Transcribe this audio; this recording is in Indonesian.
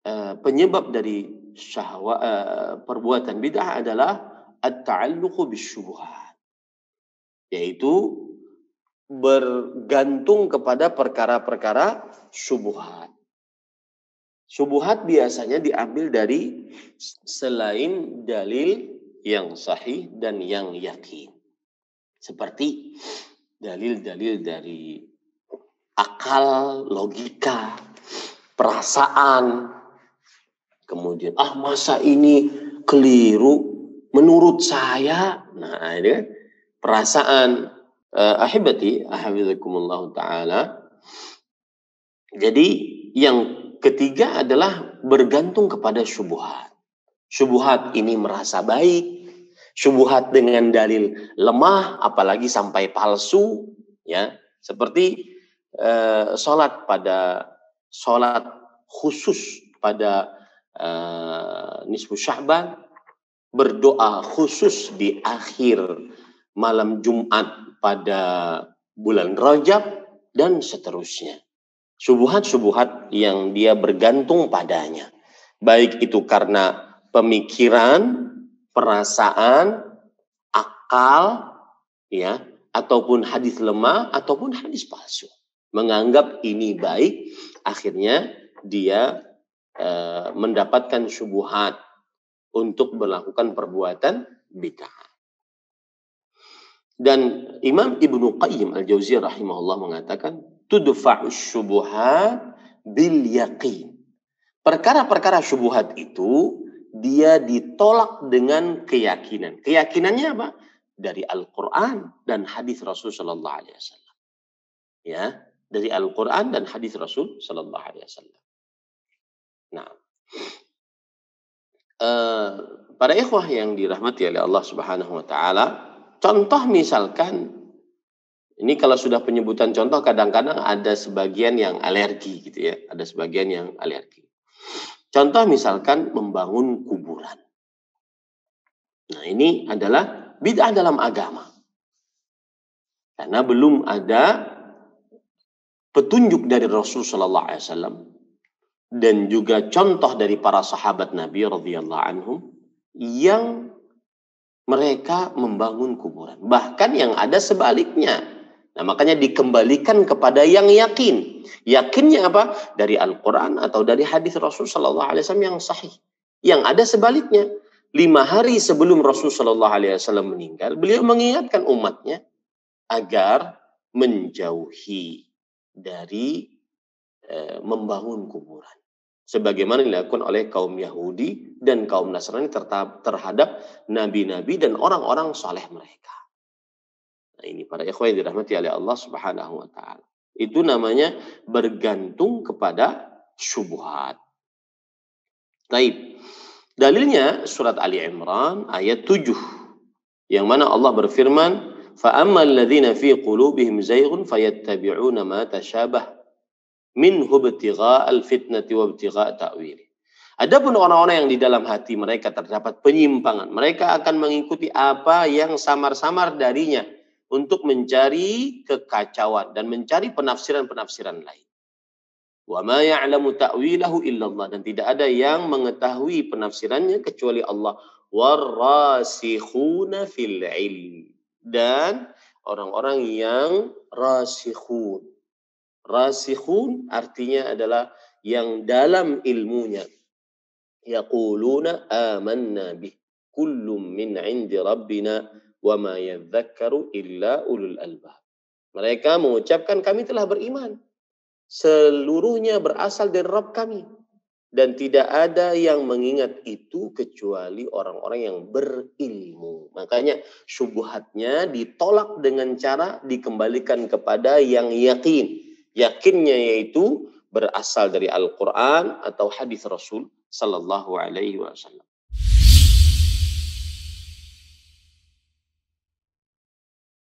penyebab dari perbuatan bid'ah adalah at-ta'alluqu bisyubhat, yaitu bergantung kepada perkara-perkara syubhat. Syubhat biasanya diambil dari selain dalil yang sahih dan yang yakin. Seperti dalil-dalil dari akal, logika, perasaan. Kemudian, masa ini keliru menurut saya. Nah, ini kan perasaan. Ahibati, ahabizakumullah ta'ala. Jadi, yang ketiga adalah bergantung kepada syubhat. Syubhat ini merasa baik. Syubhat dengan dalil lemah, apalagi sampai palsu. Ya, seperti sholat khusus pada nisfu Sya'ban, berdoa khusus di akhir malam Jumat pada bulan Rajab, dan seterusnya. Syubhat-syubhat yang dia bergantung padanya. Baik itu karena pemikiran, perasaan, akal, ya, ataupun hadis lemah, ataupun hadis palsu. Menganggap ini baik, akhirnya dia mendapatkan syubhat untuk melakukan perbuatan bid'ah. Dan Imam Ibnu Qayyim Al-Jauziyah rahimahullah mengatakan, tudfa'us syubuhat bil yaqin. Perkara-perkara syubhat itu dia ditolak dengan keyakinan. Keyakinannya apa? Dari Al-Quran dan hadis Rasul sallallahu alaihi wasallam. Ya, dari Al-Quran dan hadis Rasul sallallahu alaihi wasallam. Nah, para ikhwah yang dirahmati oleh Allah Subhanahu wa taala, contoh misalkan, ini kalau sudah penyebutan contoh kadang-kadang ada sebagian yang alergi gitu ya, ada sebagian yang alergi. Contoh misalkan membangun kuburan. Nah, ini adalah bid'ah dalam agama. Karena belum ada petunjuk dari Rasul sallallahu alaihi wasallam dan juga contoh dari para sahabat Nabi radhiyallahu anhum yang mereka membangun kuburan. Bahkan yang ada sebaliknya. Nah, makanya dikembalikan kepada yang yakin. Yakinnya apa? Dari Al-Quran atau dari hadis Rasul sallallahu alaihi wasallam yang sahih. Yang ada sebaliknya. 5 hari sebelum Rasul sallallahu alaihi wasallam meninggal, beliau mengingatkan umatnya agar menjauhi dari membangun kuburan. Sebagaimana dilakukan oleh kaum Yahudi dan kaum Nasrani terhadap nabi-nabi dan orang-orang saleh mereka. Nah, ini para ikhwan yang dirahmati oleh Allah Subhanahu wa taala. Itu namanya bergantung kepada syubhat. Baik. Dalilnya surat Ali Imran ayat 7. Yang mana Allah berfirman, "Fa ammal ladzina fi qulubihim zayghun fayattabi'una ma tashabah minhu ibtigha'al fitnati wa ibtigha' ta'wil." Adapun orang-orang yang di dalam hati mereka terdapat penyimpangan, mereka akan mengikuti apa yang samar-samar darinya untuk mencari kekacauan dan mencari penafsiran-penafsiran lain. Wa ma ya'lamu ta'wilahu illallah, dan tidak ada yang mengetahui penafsirannya kecuali Allah. Warrasikhuna fil ilm, dan orang-orang yang rasikhun. Rasikhun artinya adalah yang dalam ilmunya. Yaquluna amanna bih kullum min 'indi rabbina wa ma yadhakkaru illa ulul albab. Mereka mengucapkan kami telah beriman, seluruhnya berasal dari Rabb kami, dan tidak ada yang mengingat itu kecuali orang-orang yang berilmu. Makanya syubhatnya ditolak dengan cara dikembalikan kepada yang yakin. Yakinnya yaitu berasal dari Al-Quran atau hadis Rasul sallallahu alaihi wasallam.